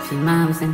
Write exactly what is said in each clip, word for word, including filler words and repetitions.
She mom saying.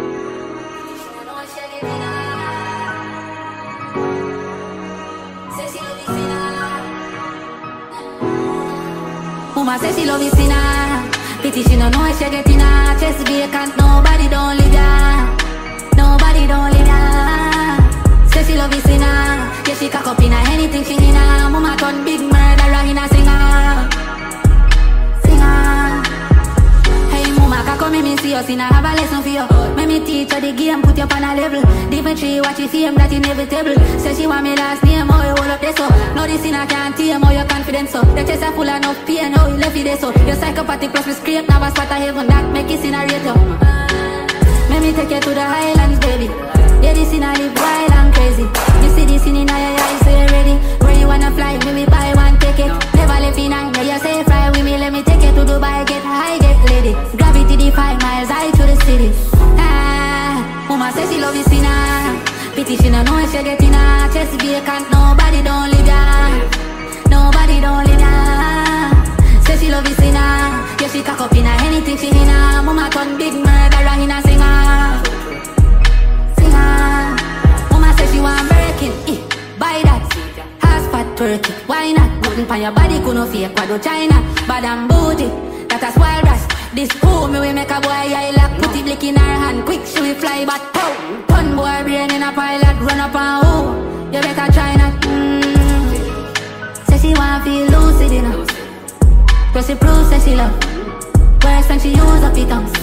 Mama say she love his sinner. Pity she no know she get in her chest vacant. Nobody don't live ya. Nobody don't live ya. Say she love his sinner. Yeah, she cock up in her anything she in her. Mama turn big murderer in a singer. Singer. Hey mama, cock me me see you sinner. Have a lesson for you. Make me teach her the game, put you up on a level. Dimitri, watch you fame, that inevitable. Say she want me last name, how you hold up this so. No this sinner can't tame how your confidence so. The chest are full of enough pain, how you left it there so. You're psychopathic plus me scrape, now a spot of heaven. That make it incinerate you. Let me take you to the highlands, baby. Yeah, this sinner live wild and crazy. You see this in your eyes, so you're ready. Where you wanna fly, maybe buy one ticket. Never left in nine, yeah, you say fly with me. Let me take you to Dubai, get high, get lady. Gravity the five miles, high to the city. Ah, mama say she love his sinner. Pity she no know she get in her chest vacant. Nobody don't live ya. Nobody don't live ya. Say she love his sinner. Yeah, she cock up in her anything she in her. Mama turn big murderer in a singer. Singer. Mama say she want American. Eh, buy that. Half fat turkey. Why not? Nothing pan your body could no fake. Quado China. Bad and bougie. That as wild grass. This fool me we make a boy eye lock. Put it blick in her hand. Quick she will fly back. Pow. Ton boy brain in a pilot. Run up and oh. You better try not. Mm. Say she want feel lucid enough. Plus she proves that she love. Worse when she use up it tongues.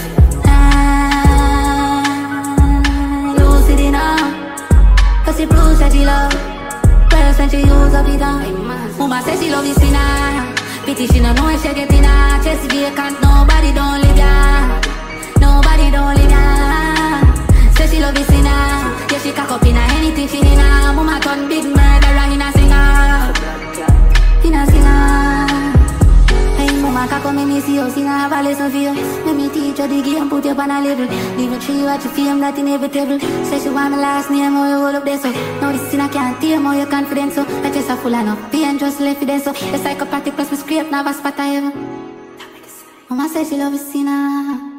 Ah, lucid enough. Plus she proves that she love. Worse when she use up it tongues. Mama say she love his sinner. Pity she no know she get in her chest vacant. Nobody don't live ya. Nobody don't live ya. Say she love his sinner. Yeah, she cock up in her anything she in her. Mama turn big murderer in a singer. In a singer. Mama cock me me see you, sing I have a lesson for you. Let me teach you the game, put you up on a level. Leave a tree, watch you fame, that inevitable. Say she want my last name, how you hold up there so. Now this sin I can't tame, how you confident so. I just a full enough pain, just left it there so. The psychopathic plus me scrape, now a spot I ever. Mama say she love his sinner.